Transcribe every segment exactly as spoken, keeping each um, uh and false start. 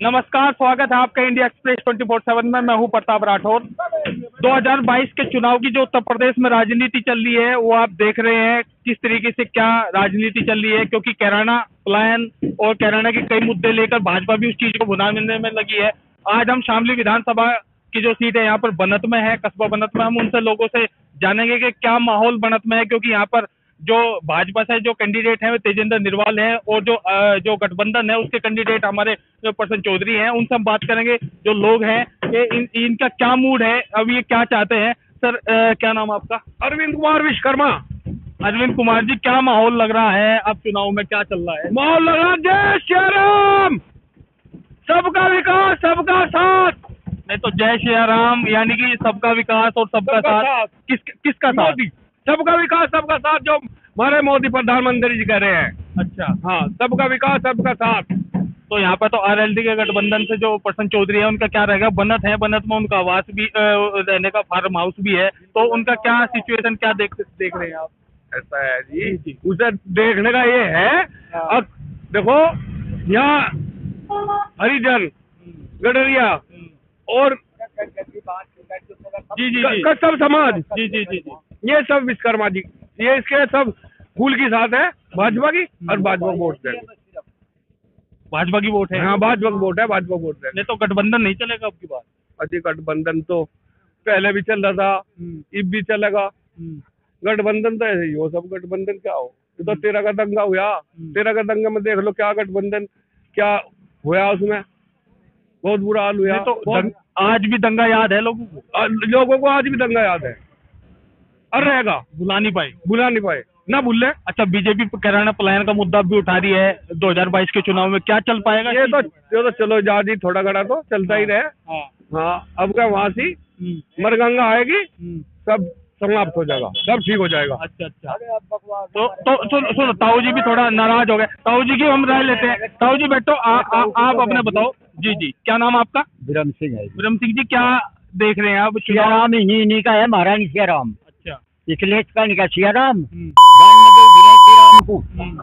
नमस्कार, स्वागत है आपका India Express twenty four seven में। मैं हूं प्रताप राठौर। दो हज़ार बाईस के चुनाव की जो उत्तर प्रदेश में राजनीति चल रही है वो आप देख रहे हैं किस तरीके से क्या राजनीति चल रही है, क्योंकि कैराना पलायन और कैराना के कई मुद्दे लेकर भाजपा भी उस चीज को भुनाने में लगी है। आज हम शामली विधानसभा की जो सीट है यहाँ पर बनत में है, कस्बा बनत में, हम उनसे लोगों से जानेंगे कि क्या माहौल बनत में है, क्योंकि यहाँ पर जो भाजपा से जो कैंडिडेट हैं वो तेजेंद्र निर्वाल हैं और जो जो गठबंधन है उसके कैंडिडेट हमारे जो प्रसन्न चौधरी हैं, उनसे हम बात करेंगे। जो लोग हैं ये इन, इनका क्या मूड है, अब ये क्या चाहते हैं। सर आ, क्या नाम आपका? अरविंद कुमार विश्वकर्मा। अरविंद कुमार जी, क्या माहौल लग रहा है अब चुनाव में, क्या चल रहा है? माहौल लग रहा है जय श्री राम, सबका विकास सबका साथ। नहीं तो जय श्री राम यानी कि सबका विकास और सबका सबका साथ, साथ। किस किसका साथ? मोदी, सबका विकास सबका साथ, जो हमारे मोदी प्रधानमंत्री जी कह रहे हैं। अच्छा, हाँ, सबका विकास सबका साथ। तो यहाँ पर तो आरएलडी के गठबंधन से जो प्रसन्न चौधरी है उनका क्या रहेगा? बनत है, बनत में उनका आवास भी अ, रहने का फार्म हाउस भी है, तो उनका क्या सिचुएशन क्या देख देख रहे हैं आप? ऐसा है जी, उसे देखने का ये है। अब देखो यहाँ हरिजन, गडरिया और जी जी जी कस्बा समाज, जी जी जी जी ये सब विश्वकर्मा जी, ये इसके सब फूल की साथ है भाजपा की, और भाजपा को वोट देंगे। भाजपा की वोट है? हाँ, भाजपा को वोट है, भाजपा को वोट देंगे। नहीं तो गठबंधन नहीं चलेगा अब की बार? अजी गठबंधन तो पहले भी चल रहा था, अब भी चलेगा। गठबंधन तो ऐसे ही हो, सब गठबंधन क्या हो। ये तो तेरह का दंगा हुआ, तेरह का दंगा में देख लो क्या गठबंधन क्या हुआ, उसमें बहुत बुरा हाल हुआ। तो दंग, आज भी दंगा याद है लोगों को? आ, लोगों को आज भी दंगा याद है, और रहेगा। भुला नहीं पाए भुला नहीं पाए, ना भूल ले। अच्छा, बीजेपी कैराना पलायन का मुद्दा भी उठा रही है दो हज़ार बाईस के चुनाव में, क्या चल पाएगा? ये तो ये तो चलो जादी थोड़ा घड़ा तो चलता ही रहे। हाँ, हाँ, अब क्या वहाँ से मरगंगा आएगी, सब समाप्त हो जाएगा, सब ठीक हो जाएगा। अच्छा अच्छा। तो तो सुन सुन ताऊ जी भी थोड़ा नाराज हो गए। ताऊ जी की हम राय लेते हैं। ताऊ जी बैठो, आ, आ, आप अपने बताओ। जी जी, क्या नाम आपका? ब्रह्म सिंह है। ब्रह्म सिंह जी, क्या देख रहे हैं आप? सियाराम ही इन्हीं का है, महारानी सियाराम। अच्छा, इसलिए इसका निकाह सियाराम हम्म। को।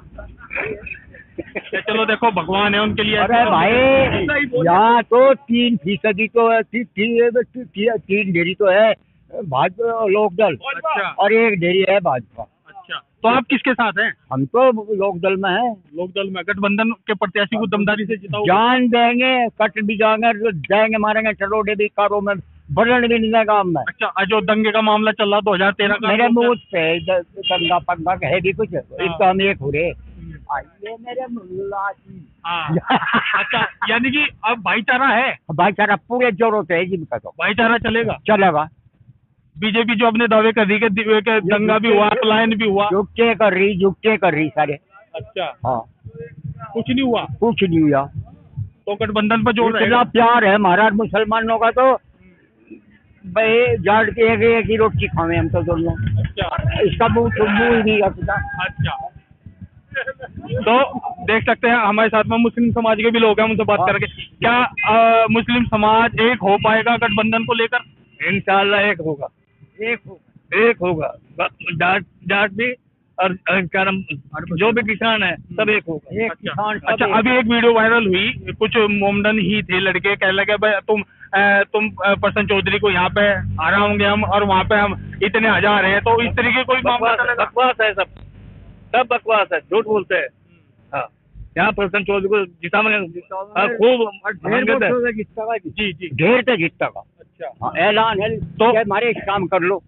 चलो देखो, भगवान है उनके लिए। अरे भाई, यहाँ तो तीन फीसदी तो है, ती, ती, ती, ती, तीन डेरी तो है भाजपा लोकदल, अच्छा, और एक डेरी है भाजपा। अच्छा, तो आप किसके साथ हैं? हम तो लोकदल में हैं। लोकदल में गठबंधन के प्रत्याशी को दमदारी से जिताओ? जान देंगे, कट भी जाएंगे, जाएंगे मारेंगे, चलोड़े भी कारों में, बदल भी नहीं काम में। अच्छा, जो दंगे का मामला चल रहा दो हजार तेरह का, मेरे मुंह पे दंगा पंगा है भी कुछ, इसका हम एक हो रहे। आइए मेरे मुल्ला जी। हाँ। अच्छा, यानी कि अब भाईचारा है? भाईचारा पूरे जोरों से है जी। तो भाईचारा चलेगा? चलेगा। बीजेपी जो अपने दावे कर रही है कि दंगा भी हुआ, पलायन भी हुआ, झुकते कर रही झुकते कर रही सारे। अच्छा, हाँ, कुछ नहीं हुआ? कुछ नहीं हुआ। तो गठबंधन पर जोर इतना प्यार है महाराज मुसलमानों का, तो भाई जाट के एक एक ही रोटी खावे हम तो दोनों। अच्छा, इसका मुंह तो मुंह ही नहीं करता। अच्छा, तो देख सकते हैं हमारे साथ में मुस्लिम समाज के भी लोग हैं, उनसे बात करके। क्या आ, मुस्लिम समाज एक हो पाएगा गठबंधन को लेकर? इंशाल्लाह एक होगा, एक होगा, एक होगा। जाट जाट भी और जो भी किसान है सब एक होगा। एक किसान। अच्छा, अभी एक वीडियो वायरल हुई, कुछ मोमडन ही थे लड़के, कहने लगे भाई तुम आ, तुम आ, प्रसन्न चौधरी को यहाँ पे हराओगे हम, और वहाँ पे हम इतने हजार हैं, तो इस तरीके कोई मामला चलेगा? बकवास है, सब सब बकवास है, झूठ बोलते हैं। हाँ, यहाँ प्रसन्न चौधरी को जिता मैंने खूब जी जी, ढेर से जीतता का। अच्छा, हाँ, ऐलान है तो हमारे काम कर लो।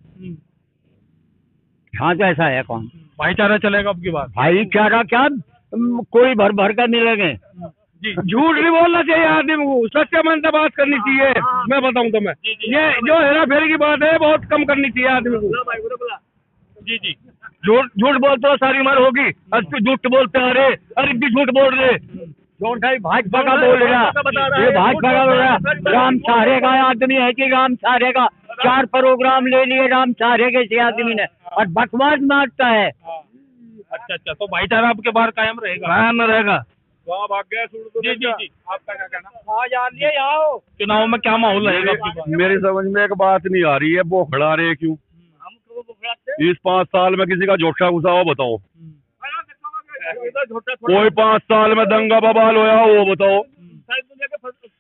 हाँ, तो ऐसा है कौन भाईचारा चलेगा अब की बात? भाईचारा क्या, कोई भर भर कर मिलेंगे। झूठ नहीं बोलना चाहिए आदमी को, सच्चे मन से बात करनी चाहिए। मैं बताऊं तो मैं ये जो हेरा फेरी की बात है बहुत कम करनी चाहिए आदमी को। जी जी, झूठ झूठ बोलते हो सारी उम्र होगी, अब झूठ बोलते आ रहे, अरे भी झूठ बोल रहे। भाजपा का बोल रहा, ये भाजपा का बोल रहा। राम सहारे का आदमी है कि राम सहारे का चार प्रोग्राम ले लिए राम सहारे के से आदमी ने, और बकवास मारता है। अच्छा अच्छा, तो भाईचारा आपके बाहर कायम रहेगा? कायम रहेगा। जी जी जी, आपका क्या कहना? हाँ, जान लिए यहाँ चुनाव में क्या माहौल रहेगा आपकी बार? मेरी समझ में एक बात नहीं आ रही है, वो खड़ा रहे क्यों? इस पाँच साल में किसी का झोटा घुसा हो बताओ? कोई पाँच साल में दंगा बवाल होया वो बताओ?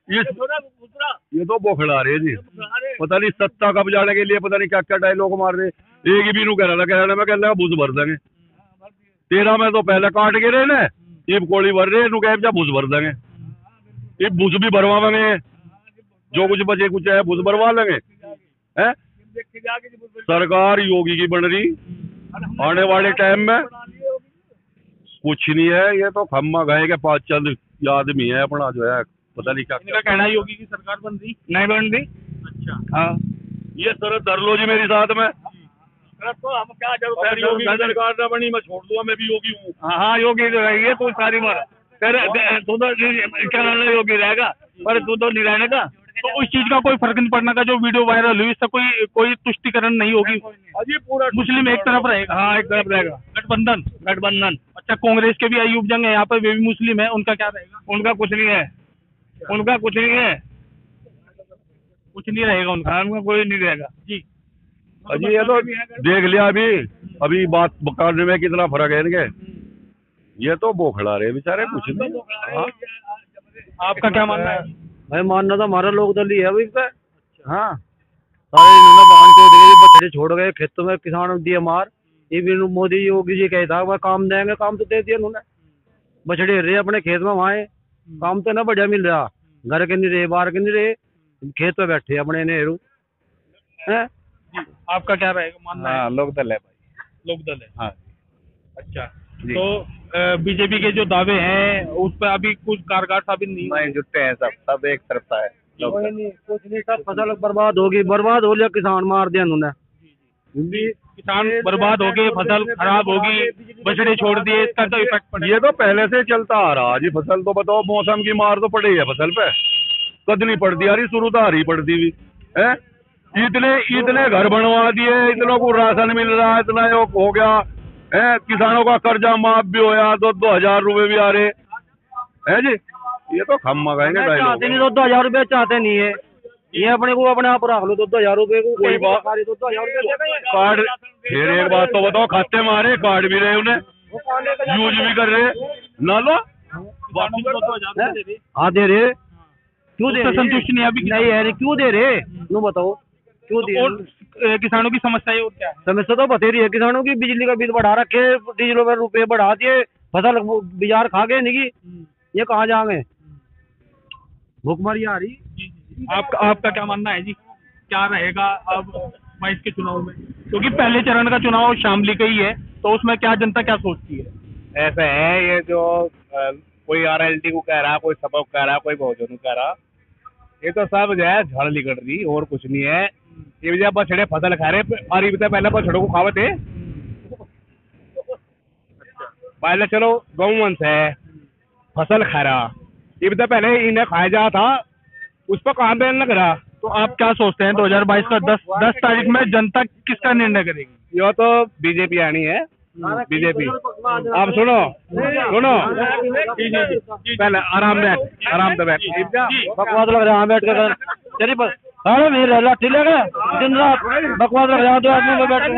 इस ये तो बौखला रहे जी, पता नहीं सत्ता कब जाने के लिए पता नहीं क्या क्या डायलॉग मार रहे। एक ही बीनू कह रहा था, कह रहा था मैं कह रहा भूस भर देंगे तेरा में तो पहले काट के रहे ने ये कोड़ी भर रहे नु कह भूस भर देंगे, ये भूस भी भरवावेंगे, जो कुछ बचे कुछ है भूस भरवा लेंगे। है सरकार योगी की बन रही, आने वाले टाइम में कुछ नहीं है, ये तो खम्मा गए के पांच चंद आदमी है अपना जो है पता नहीं क्या इनका कहना है योगी की सरकार बन रही नहीं बन रही। अच्छा हाँ ये सर धर लो जी मेरी साथ में, तो हम क्या अगर योगी की सरकार न बनी मैं छोड़ दूंगा, मैं भी योगी हूँ। हाँ योगी तो रहेगी तू सारी उम्र, फिर तू तो क्या नाम योगी रहेगा पर तू तो नहीं रहने का। तो उस चीज का कोई फर्क नहीं पड़ने का जो वीडियो वायरल हुई, इससे कोई कोई तुष्टिकरण नहीं होगी। अजी पूरा मुस्लिम एक तरफ रहेगा, हाँ एक तरफ रहेगा गठबंधन गठबंधन। अच्छा कांग्रेस के भी अयूब जंग है यहाँ पे, वे भी मुस्लिम है, उनका क्या रहेगा? उनका कुछ नहीं है, उनका कुछ नहीं है, कुछ नहीं रहेगा उनका। हाँ उनका कोई नहीं रहेगा जी अजी ये तो देख लिया अभी अभी बात करने में कितना फर्क है इनके, ये तो बोखड़ा रहे बेचारे कुछ नहीं। हाँ आपका क्या मानना है? भाई मानना तो हमारा लोक दल ही है अभी पे। हाँ सारे इन्होंने बांध के दिए, बछड़े छोड़ गए खेतों में, किसान दिए मार। ये भी मोदी योगी जी कहता है काम देंगे, काम तो दे दिया उन्होंने। बछड़े रहे अपने खेत में वहाँ, काम तो ना बढ़िया मिल रहा, घर के नहीं रहे बाहर के नहीं रहे, खेत पे बैठे अपने नेहरू है। आपका क्या रहेगा मानना है? हाँ लोक दल है भाई, लोक दल है। हाँ अच्छा तो बीजेपी के जो दावे हैं उस पर अभी कुछ कारगर साबित नहीं हुए। नहीं जुटे हैं सब, सब एक तरफा है। कोई नहीं कुछ नहीं, सब फसल बर्बाद होगी, बर्बाद हो लिया, किसान मार दिया उन्होंने। किसान बर्बाद हो गए, फसल खराब होगी, बछड़े छोड़ दिए, इसका तो इफेक्ट पड़ेगा। ये तो पहले से चलता आ रहा जी। फसल तो बताओ मौसम की मार तो पड़ी है फसल पे, कद नहीं पड़ती आ रही, शुरू तो आ रही पड़ती हुई है। इतने इतने घर बनवा दिए, इतनों को राशन मिल रहा है, इतना ये हो गया है, किसानों का कर्जा माफ भी होया, दो दो हजार रुपए भी आ रहे है जी। ये तो खम मंगाएंगे चाहते नहीं, दो दो हजार रुपए चाहते नहीं है, ये अपने को अपने आप रख लो दो दो हजार रुपए को। कोई बात दो दो हजार रुपए कार्ड, फिर एक बात तो बताओ, खाते मारे कार्ड भी रहे उन्हें, यूज भी कर रहे ना लो, हाँ दे रहे, क्यों दे रहे? संतुष्ट नहीं अभी नहीं है, क्यों दे रहे नो बताओ, क्यों दे? और किसानों की समस्या और क्या है? समस्या तो बतेरी है किसानों की, बिजली का बिल बढ़ा रखे, डीजल पर रुपए बढ़ा दिए, फसल बाजार खा गए नहीं, ये कहाँ जाएंगे, भूखमरी आ रही। आपका आपका क्या मानना है जी, क्या रहेगा अब बाईस के चुनाव में? क्योंकि पहले चरण का चुनाव शामली का ही है, तो उसमें क्या जनता क्या सोचती है? ऐसा है, ये जो आ, कोई आर एल डी को कह रहा, कोई सबक कह रहा, कोई बहुजन को कह रहा, ये तो सब जो है झड़ निकल रही और कुछ नहीं है। ये जब बछड़े फसल खा रहे और ये पहले बछड़ों को खावे थे, पहले चलो गौवंश है फसल खा रहा, ये भी पहले इन्हें खाया जा था, उस पर काम बैन लग रहा। तो आप क्या सोचते हैं दो हजार बाईस का दस दस तारीख में जनता किसका निर्णय करेगी? यो तो बीजेपी आनी है, बीजेपी। आप सुनो सुनो पहले आराम बैठ, आराम से बैठ, बकवास लग रहा है बैठ कर, चलिए बस अरे मेरे लाठी लगा दिन रात बकवास लग रहा, दो आदमी में बैठ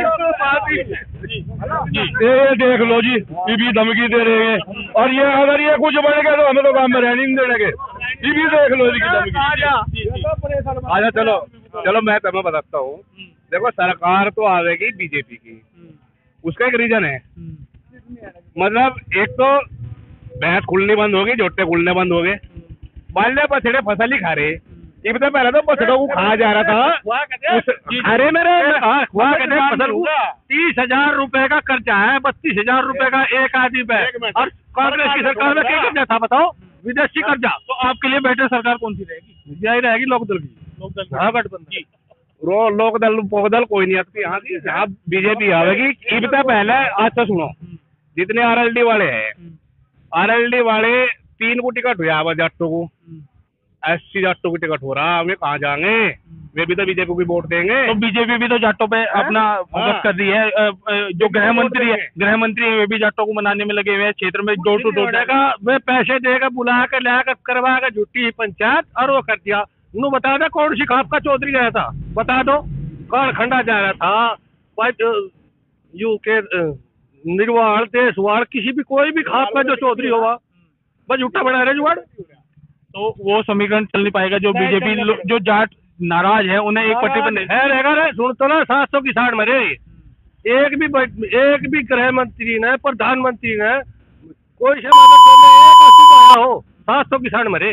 ये देख लो जी, ये भी धमकी दे रहे हैं, और ये अगर ये कुछ बढ़ेगा तो हमें तो काम में रहने नहीं देंगे। ये भी देख लो इनकी धमकी। आजा चलो चलो मैं तुम्हें बताता हूँ, देखो सरकार तो आवेगी बीजेपी की, उसका एक रीजन है, मतलब एक तो भैंस खुलनी बंद होगी, जोटे खुलने बंद हो गए, बाल्य बछड़े फसल ही खा रहे, ये तो पहले तो बछड़ों को खाया जा रहा था, अरे मेरे फसल तीस हजार रुपए का कर्जा है, बत्तीस हजार रुपए का एक आदमी पे, और कांग्रेस की सरकार में क्या कर्जा था बताओ, विदेशी कर्जा। तो आपके लिए बेटर सरकार कौन सी रहेगी? यही रहेगी लोकदल की, लोकदल हाँ गठबंधन। रो लोकदल पोकदल कोई नहीं आती यहाँ की, यहाँ बीजेपी आवेगी। इबता पहले आज तो सुनो, जितने आर एल डी वाले हैं, आर एल डी वाले तीन को टिकट हुआ है जाटों को, एस सी जाटों की टिकट हो रहा, हमें कहाँ जाएंगे, वे भी तो बीजेपी को वोट देंगे। तो बीजेपी भी तो जाटों पे अपना फोकस कर रही है, जो गृह मंत्री है गृह मंत्री है वे भी जाटों को मनाने में लगे हुए हैं, क्षेत्र में डोर टू डोर का वे पैसे देगा, बुला कर ला कर करवा कर झूठी पंचायत और वो कर दिया। उन्होंने बता दो कौन सी खाप का चौधरी गया था, बता दो कौन खंडा जा रहा था, यू के निर्वाण देशवाड़ किसी भी कोई भी खाप का जो चौधरी होगा, बस झूठा बना रहे जुआड़। तो वो समीकरण चल नहीं पाएगा। जो बीजेपी जो जाट नाराज है उन्हें एक पट्टी पर नहीं है रहेगा रे। सुन तो ना, सात सौ किसान मरे, एक भी एक भी गृह मंत्री ने, प्रधानमंत्री ने कोई से मदद में एक आंसू बहाया हो, सात सौ किसान मरे,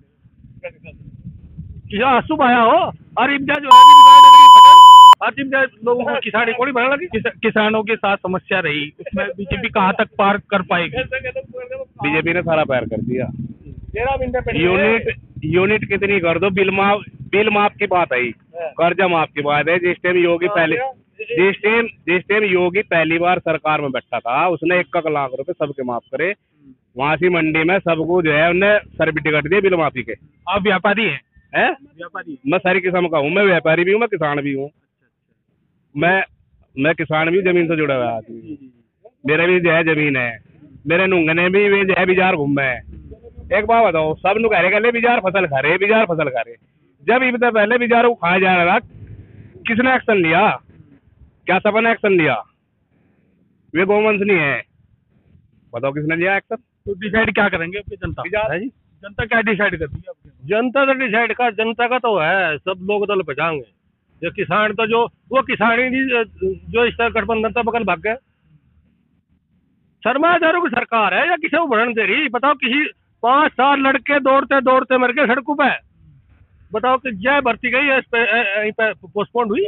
आंसू बहाया हो। और इब्जा जो है लोगों को किसान कोड़ी भरने लगी। किस, किसानों के साथ समस्या रही, उसमें बीजेपी कहाँ तक पार कर पाएगी? बीजेपी ने सारा पार कर दिया। यूनिट यूनिट कितनी कर दो, बिल माफ बिल माफ की बात आई, कर्जा माफ की बात है। जिस टाइम योगी पहले जिस टाइम जिस टाइम योगी पहली बार सरकार में बैठा था, उसने एक एक लाख रुपए सबके माफ करे। वहां से मंडी में सबको जो है उन्हें सर्टिफिकेट दिए बिल माफी के। आप व्यापारी हैं? है व्यापारी? मैं सारी किस्म का हूँ, मैं व्यापारी भी हूँ, मैं किसान भी हूँ। मैं मैं किसान भी हूँ, जमीन से जुड़ा हुआ आदमी। मेरे भी जो है जमीन है, मेरे नुंगने भी वे जो है बिजार घूमे है। एक बात बताओ, सब नु कह रहे गले बिजार फसल खा रहे, बिजार फसल खा रहे। जब इतना पहले बिजार को खाया जा रहा, किसने एक्शन लिया? क्या सबा ने एक्शन लिया? वे गौवंश नहीं है, बताओ किसने लिया एक्शन? तो डिसाइड क्या करेंगे आपकी जनता? है जी, जनता क्या डिसाइड करती है आपकी? जनता तो डिसाइड कर, जनता का तो है, सब लोग दल पे जाएंगे। जो किसान तो जो वो किसान ही नहीं, जो इस तरह गठबंधन था बगल भाग गए। शर्मा हजारों की सरकार है या किसी को बढ़न दे रही? बताओ, किसी पांच साल लड़के दौड़ते दौड़ते मर गए सड़कों पे। बताओ कि जय भर्ती गई है, यहीं पे पोस्टपोन हुई।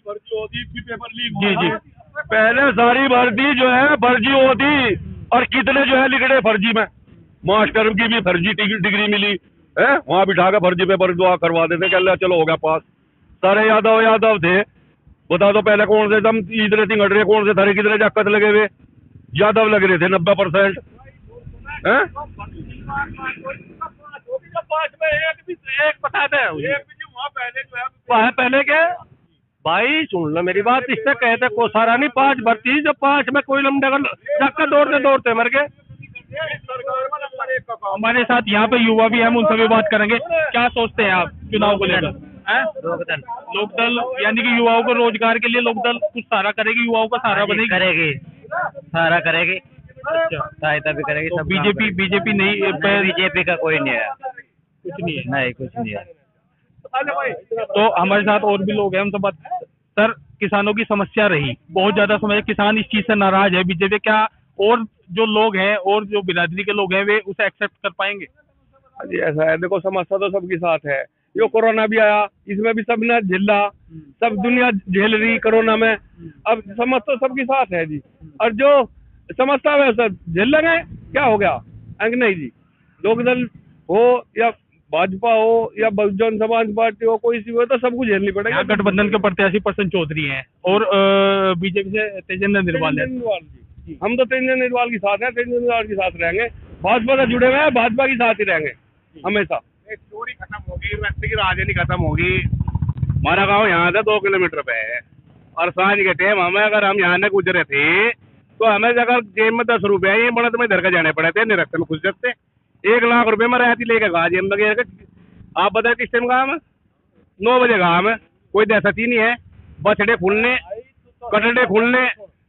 जी जी, पहले सारी भर्ती जो है फर्जी होती, और कितने जो है लिखड़े फर्जी में। मास्टर की भी फर्जी डिग्री मिली है, वहां बिठा के फर्जी पेपर दुआ करवा देते, कह चलो हो गया पास। सारे यादव यादव थे। बता दो पहले कौन से दम इधरे तिंगड़े कौन से थारे किधरे जाकत लगे हुए? यादव लग रहे थे नब्बे परसेंट। एक बता दे वहाँ पहले के भाई, सुन लो मेरी बात, इससे कहते को सारा नहीं, पांच भर्ती जो पांच में कोई लमडे चक्कर दौड़ते दौड़ते मर गए। हमारे साथ यहाँ पे युवा भी हैं, हम उनसे भी बात करेंगे। क्या सोचते हैं आप चुनाव को लेकर? लोकदल लोकदल यानी कि युवाओं को रोजगार के लिए लोकदल कुछ सहारा करेगी, युवाओं का सहारा बनेगी? करेगी, सहारा करेगी, सहायता भी करेगी। तो बीजेपी बीजेपी नहीं, बीजेपी का कोई नहीं है, कुछ नहीं है, नहीं कुछ नहीं है। तो हमारे साथ और भी लोग हैं, उनसे बात। सर, किसानों की समस्या रही बहुत ज्यादा समय, किसान इस चीज से नाराज है। बीजेपी क्या और जो लोग हैं और जो बिरादरी के लोग हैं वे उसे एक्सेप्ट कर पाएंगे? जी ऐसा है, देखो समस्या तो सबके साथ है। यो कोरोना भी आया, इसमें भी सबने झेला, सब दुनिया झेल रही कोरोना में। अब समस्या तो सबके साथ है जी, और जो समस्या है सब झेल लेंगे। क्या हो गया? अंग नहीं जी, लोकदल हो या भाजपा हो या बहुजन समाज पार्टी हो, कोई सी हो, तो सब कुछ झेलनी पड़ेगा। गठबंधन के प्रत्याशी प्रसन्न चौधरी हैं और बीजेपी से तेजेंद्र निर्वाल है। हम तो तेजेंद्र निर्वाल के साथ हैं, तेजेंद्र निर्वाल के साथ रहेंगे। भाजपा से जुड़े हुए हैं, भाजपा के साथ ही रहेंगे हमेशा। चोरी खत्म होगी, व्यक्ति की राजनीति खत्म होगी। हमारा गांव यहाँ से दो किलोमीटर पे है, और सांझ के टाइम हमें अगर हम यहाँ से गुजरे थे तो हमें अगर जेब में दस रुपए ये बड़ा तुम्हें इधर का जाने पड़े थे, निरस्त में घुस जाते। एक लाख रुपए में रहती लेके गा जेब में। आप बताए किस टाइम काम है? नौ बजे काम है, कोई दहशत ही नहीं है। बछड़े खुलने, कटड़े खुलने।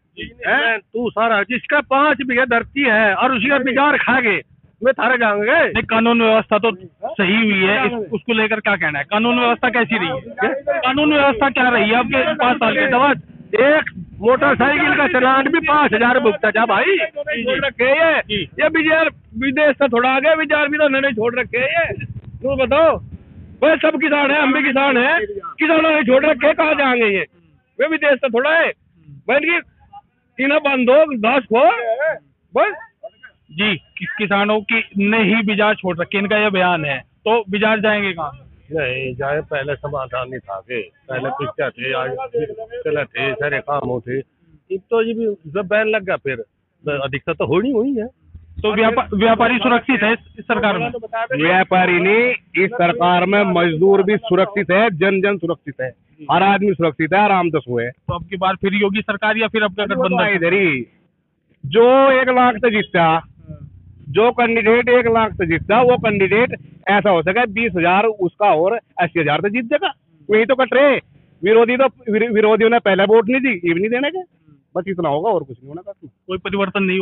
तू सारा जिसका पांच बीघा धरती है और उसी का बिजार खा गए, वे थारे जाएंगे। कानून व्यवस्था तो सही हुई है, इस, उसको लेकर क्या कहना है? कानून व्यवस्था कैसी रही है? कानून व्यवस्था क्या रही है आपके पाँच साल के दवा? एक मोटरसाइकिल का चलान भी पांच हजार भुगता जा भाई। छोड़ रखे ये ये बिजार विदेश से थोड़ा आगे, बिजार भी तो नहीं छोड़ रखे ये। तू बताओ, वे सब किसान है, हम भी किसान है, किसानों ने छोड़ रखे, कहाँ जाएंगे ये? वे विदेश से थोड़ा है बहन की तीना बंद हो, घास खो बस जी। कि, किसानों की ने ही बिजार छोड़ रखे, इनका यह बयान है। तो बिजार जाएंगे कहाँ? नहीं जाए, पहले समाधान नहीं था के, पहले पिछले थे, आज चले थे, सारे काम होते। अब तो ये भी जब बैन लग गया, फिर अधिकता तो होनी हुई है। तो व्यापा, व्यापारी सुरक्षित है इस सरकार में? व्यापारी नहीं, इस सरकार में मजदूर भी सुरक्षित है, जन जन सुरक्षित है, हर आदमी सुरक्षित है, आराम दस हुए। तो अब की बार फिर योगी सरकार या फिर आपका गठबंधन? इधर ही जो एक लाख से जीतता, जो कैंडिडेट एक लाख से जीतता, वो कैंडिडेट ऐसा हो सका बीस हजार उसका और अस्सी हजार से जीत जाएगा। वही तो कट रहे विरोधी, तो विरोधियों ने पहले वोट नहीं दी, ये भी नहीं देने के। बस इतना होगा और कुछ नहीं होना। कोई परिवर्तन नहीं हो पाएगा।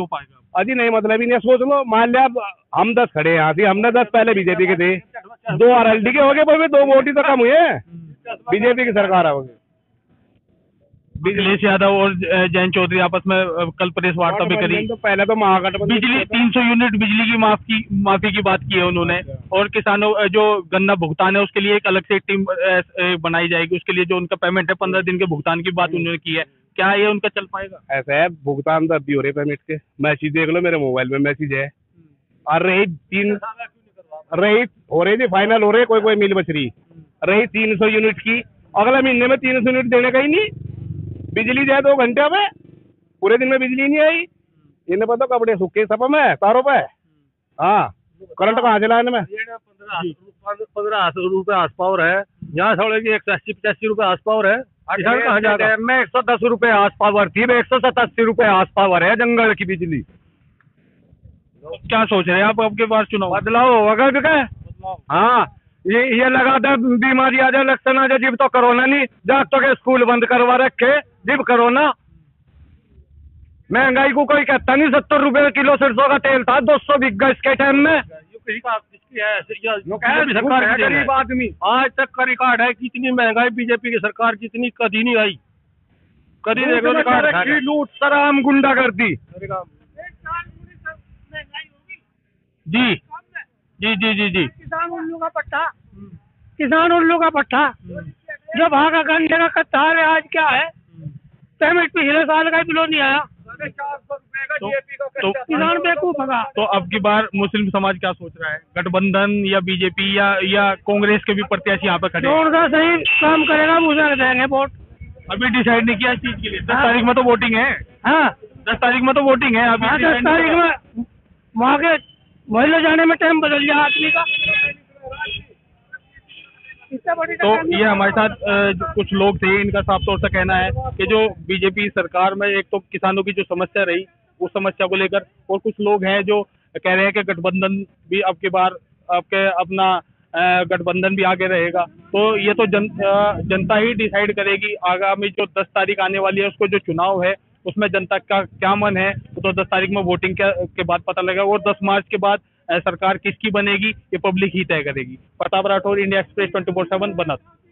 अजी नहीं मतलब ही नहीं, सोच लो मान लिया अब हम दस खड़े हैं यहाँ से, हमने दस पहले बीजेपी के थे, दो आरएलडी के हो गए, पर भी दो वोट ही तो कम हुए, बीजेपी की सरकार आ गई। अखिलेश यादव और जयंत चौधरी आपस में अ, कल प्रेस वार्ता भी करी। तो पहले तो महागठबंधन बिजली तीन सौ यूनिट बिजली की माफ की माफी की बात की है उन्होंने, और किसानों अ, जो गन्ना भुगतान है उसके लिए एक अलग से एक टीम अ, अ, बनाई जाएगी, उसके लिए जो उनका पेमेंट है पंद्रह दिन के भुगतान की बात उन्होंने की है। क्या ये उनका चल पाएगा? ऐसा है, भुगतान तो अभी हो रहे पेमेंट के, मैसेज देख लो मेरे मोबाइल में मैसेज है। और रही तीन रही हो रही थी फाइनल हो रही, कोई कोई मिल बच रही रही तीन सौ यूनिट की, अगले महीने में तीन सौ यूनिट देने का ही नहीं, बिजली जाए दो घंटे में, पूरे दिन में बिजली नहीं आई, इन्हें पता कपड़े सूखे सब में तारों पे। हाँ, करंट कहाँ चला इनमें? पंद्रह रुपए आस पावर है, यहाँ थोड़े की एक सौ अस्सी पचासी रुपए आस पावर है, इधर कहाँ जाएगा? में एक सौ दस रुपए आस पावर थी, एक सौ सतासी रुपए आस पावर है जंगल की बिजली। क्या सोच रहे हैं आप आपके पास चुनाव? बदलाव होगा क्या? हाँ, ये ये लगा दे बीमारी आ जाए, इलेक्शन आ जाए, जब तो कोरोना नहीं, जब तो के स्कूल बंद करवा रखे, जब कोरोना। महंगाई को कोई कहता नहीं, सत्तर रुपए किलो सरसों का तेल था, दो सौ बिक गया इसके टाइम में। सरकार गरीब आदमी आज तक का रिकॉर्ड है, कितनी महंगाई बीजेपी की सरकार जितनी कभी नहीं आई, कभी देखो रिकॉर्ड लूट सराम गुंडागर्दी। जी जी जी जी जी किसान उल्लू का पट्टा, किसान उल्लू का पट्टा, जो भागा गंडे का कत्ता है, आज क्या है पेमेंट पिछले साल का बिलो नहीं आया, तो किसान बेवकूफ होगा। तो अब की बार मुस्लिम समाज क्या सोच रहा है? गठबंधन या बीजेपी या या कांग्रेस के भी प्रत्याशी यहाँ पे खड़े हैं? कौन सा सही काम करेगा उसे देंगे वोट। अभी डिसाइड नहीं किया इस चीज के लिए, दस तारीख में तो वोटिंग है। हाँ दस तारीख में तो वोटिंग है, अभी हाँ, दस decide नहीं तारीख किया। में वहाँ के मोहल्ले जाने में टाइम बदल गया आदमी का। इतना बड़ी तो ये हमारे साथ अ, जो कुछ लोग थे, इनका साफ तौर से कहना है कि जो बीजेपी सरकार में एक तो किसानों की जो समस्या रही उस समस्या को लेकर, और कुछ लोग हैं जो कह रहे हैं कि गठबंधन भी अब की बार आपके अपना अ, गठबंधन भी आगे रहेगा। तो ये तो जन अ, जनता ही डिसाइड करेगी, आगामी जो दस तारीख आने वाली है उसको जो चुनाव है उसमें जनता का क्या मन है, तो दस तारीख में वोटिंग के, के बाद पता लगेगा, और दस मार्च के बाद अ, सरकार किसकी बनेगी ये पब्लिक ही तय करेगी। Pratap Rathore, India Express twenty four seven, बनत।